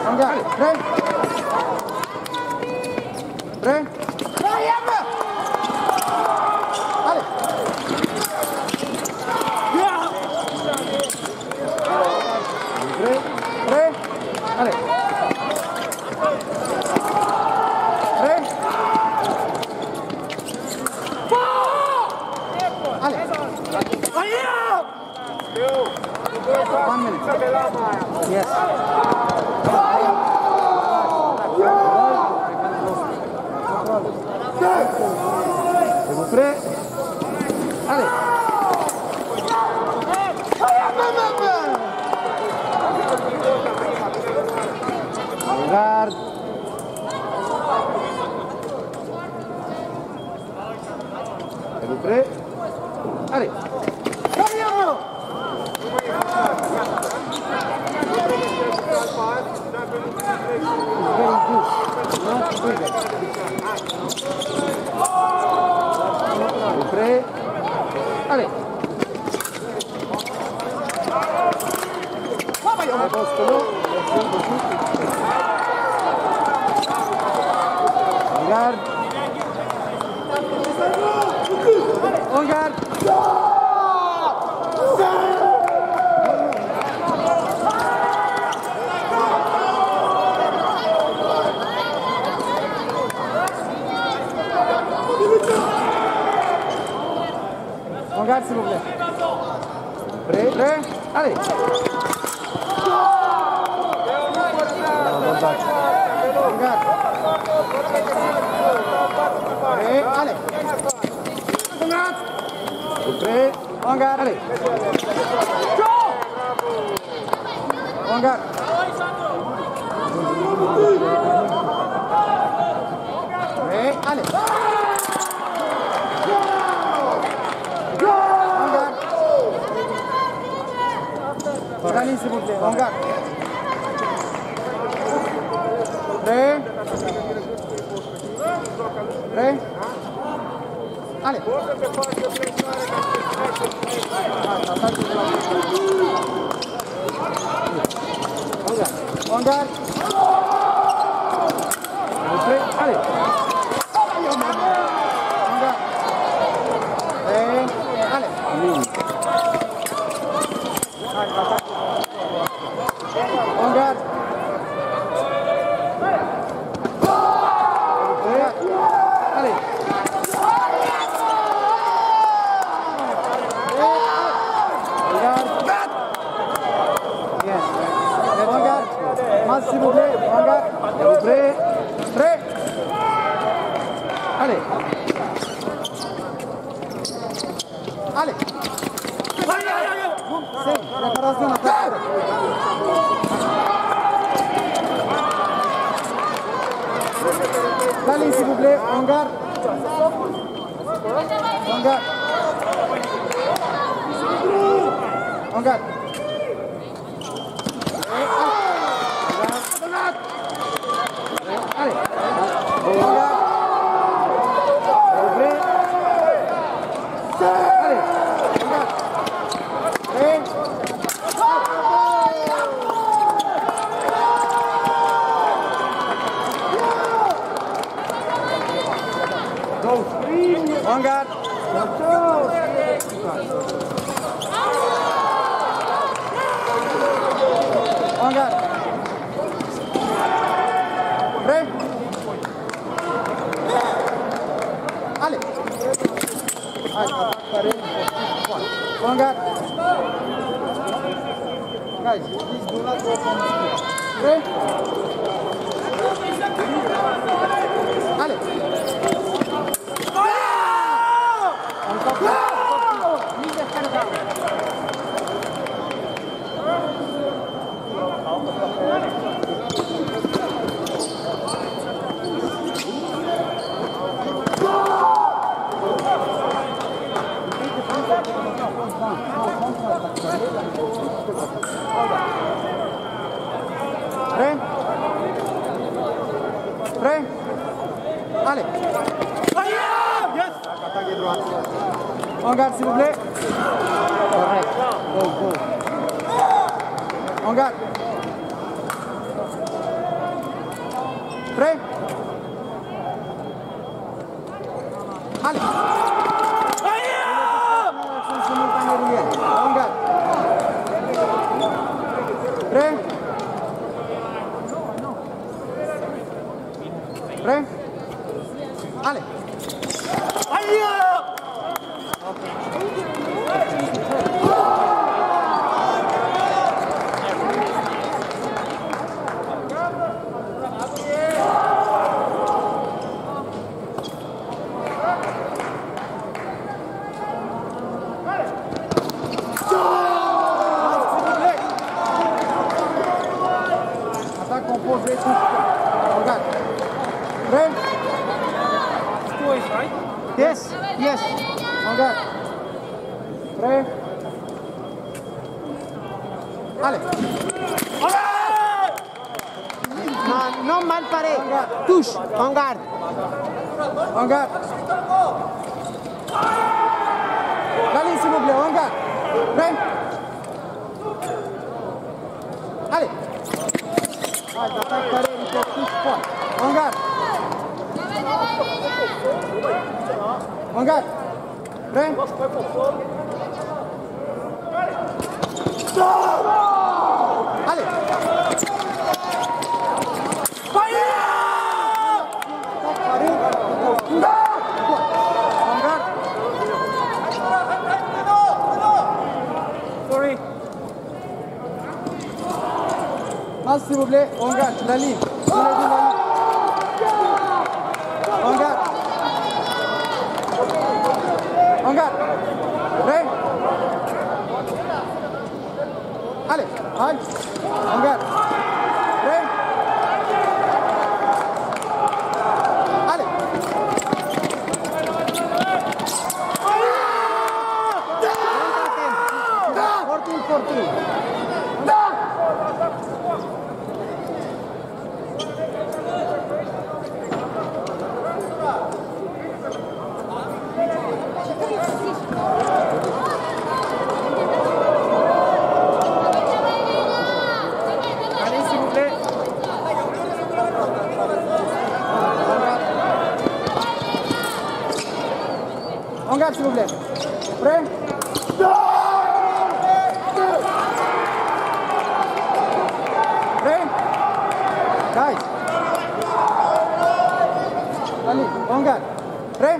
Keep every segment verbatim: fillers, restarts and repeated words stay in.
En garde. Prêt. Prêt. Allez. Prêt. Prêt. Allez. Prêt. Allez. One minute. Yes. Êtes-vous prêts? Allez. Regarde. Êtes-vous prêts? Allez. Prêt? Allez. Regarde. Regarde. Regarde s'il vous plaît. Prêt? Prêt? Allez. Regarde. Prêt? Allez. Prêt? Regarde. Allez. Regarde. Prêt? Allez. Allez, s'il vous plaît, on garde. Prêt? Prêt? Allez. On garde. Prêt? Allez. On garde. Prêt? Allez. On garde. Allez. Regarde. Bien. Et regarde. Masse s'il vous plaît. Regarde. Vous prêt? Prêt? Allez. Allez. C'est préparation à faire. Allez, s'il vous plaît, on garde. On garde. On garde. Allez. On garde. Allez. On garde. Prêt? On garde. On garde. Prêt? Allez. On garde. Guys, please do not go from the street. Prêt? Allez. Prêt? Prêt? Allez. Yes. On garde s'il vous plaît. Correct. Go, go. On garde. Prêt? Allez! Action simultanée. On garde. Prêt? Prêt? Allez! Attaque composée, touche. Regarde. Prêt? Yes, yes. Regarde. Prêt? Allez. Non, non mal pareil. Touche, on garde. On garde. La ligne s'il vous plaît, on garde. Prêt? Allez. Ah, d'attaque pareil, il te touche pas. On garde. On garde. Prêt? Allez. Sorry. Mas s'il vous plaît, on garde la ligne. On garde. On garde. Prêt? Allez, allez. On garde. Prêt? Allez. fourteen fourteen. Allez, s'il vous plaît. On garde s'il vous plaît. Prêt? Prêt? Guys. Allez, on garde. Prêt?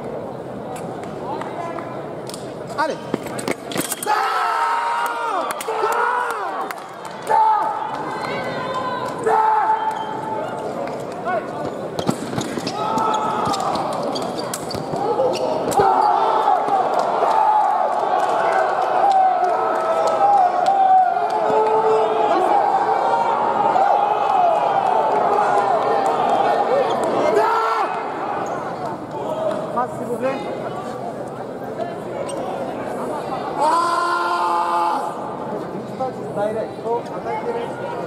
Allez. Mas s'il vous plaît. Direct. Go, attack direct.